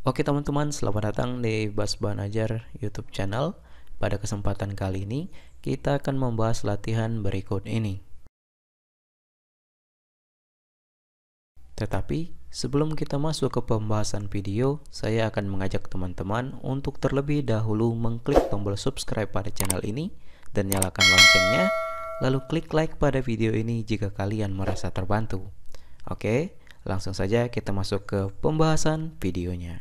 Oke teman-teman, selamat datang di Basban Ajar YouTube channel. Pada kesempatan kali ini, kita akan membahas latihan berikut ini. Tetapi, sebelum kita masuk ke pembahasan video, saya akan mengajak teman-teman untuk terlebih dahulu mengklik tombol subscribe pada channel ini dan nyalakan loncengnya, lalu klik like pada video ini jika kalian merasa terbantu. Oke, langsung saja kita masuk ke pembahasan videonya.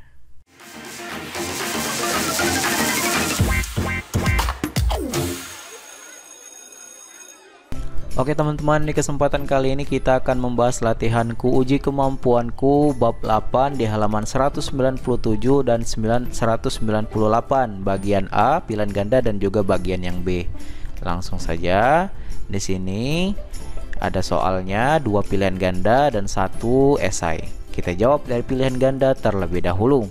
Oke teman-teman, di kesempatan kali ini kita akan membahas latihan Ku Uji Kemampuanku bab 8 di halaman 197 dan 198, bagian A pilihan ganda dan juga bagian yang B. Langsung saja, di sini ada soalnya 2 pilihan ganda dan 1 esai. Kita jawab dari pilihan ganda terlebih dahulu.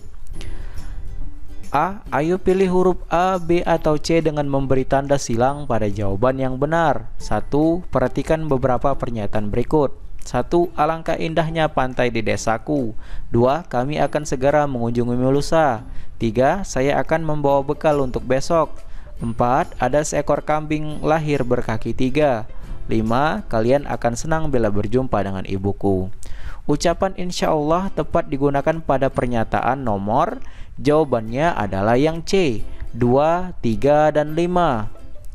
A. Ayo pilih huruf A, B, atau C dengan memberi tanda silang pada jawaban yang benar. 1. Perhatikan beberapa pernyataan berikut. 1. Alangkah indahnya pantai di desaku. 2. Kami akan segera mengunjungi lusa. 3. Saya akan membawa bekal untuk besok. 4. Ada seekor kambing lahir berkaki 3. 5. Kalian akan senang bila berjumpa dengan ibuku. Ucapan insya Allah tepat digunakan pada pernyataan nomor. Jawabannya adalah yang C, 2, 3, dan 5.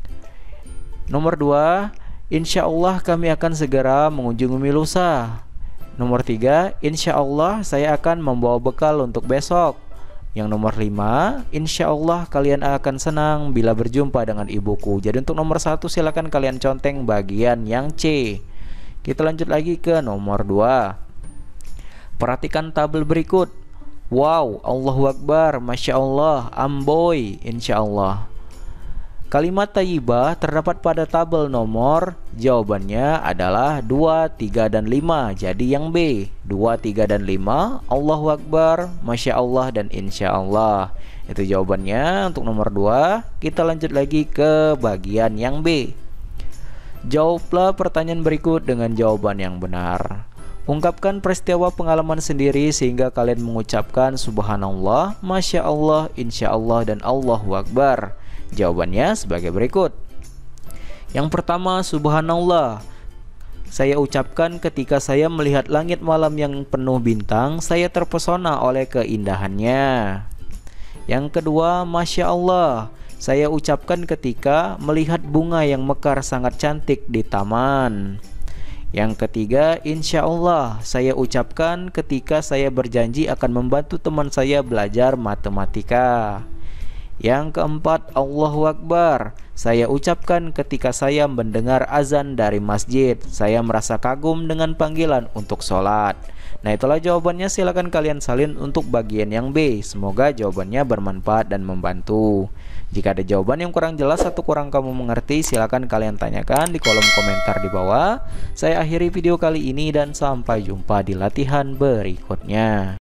Nomor 2, insya Allah kami akan segera mengunjungi lusa. Nomor 3, insya Allah saya akan membawa bekal untuk besok. Yang nomor 5, insya Allah kalian akan senang bila berjumpa dengan ibuku. Jadi untuk nomor 1 silakan kalian conteng bagian yang C. Kita lanjut lagi ke nomor 2. Perhatikan tabel berikut. Wow, Allahu Akbar, Masya Allah, Amboy, Insya Allah. Kalimat thayyibah terdapat pada tabel nomor. Jawabannya adalah 2, 3, dan 5. Jadi yang B, 2, 3, dan 5, Allahu Akbar, Masya Allah, dan Insya Allah. Itu jawabannya untuk nomor 2. Kita lanjut lagi ke bagian yang B. Jawablah pertanyaan berikut dengan jawaban yang benar. Ungkapkan peristiwa pengalaman sendiri sehingga kalian mengucapkan Subhanallah, Masya Allah, Insya Allah, dan Allahu Akbar. Jawabannya sebagai berikut. Yang pertama, Subhanallah. Saya ucapkan ketika saya melihat langit malam yang penuh bintang, saya terpesona oleh keindahannya. Yang kedua, Masya Allah. Saya ucapkan ketika melihat bunga yang mekar sangat cantik di taman. Yang ketiga, insya Allah, saya ucapkan ketika saya berjanji akan membantu teman saya belajar matematika. Yang keempat, Allahu Akbar. Saya ucapkan ketika saya mendengar azan dari masjid. Saya merasa kagum dengan panggilan untuk sholat. Nah, itulah jawabannya. Silakan kalian salin untuk bagian yang B. Semoga jawabannya bermanfaat dan membantu. Jika ada jawaban yang kurang jelas atau kurang kamu mengerti, silakan kalian tanyakan di kolom komentar di bawah. Saya akhiri video kali ini dan sampai jumpa di latihan berikutnya.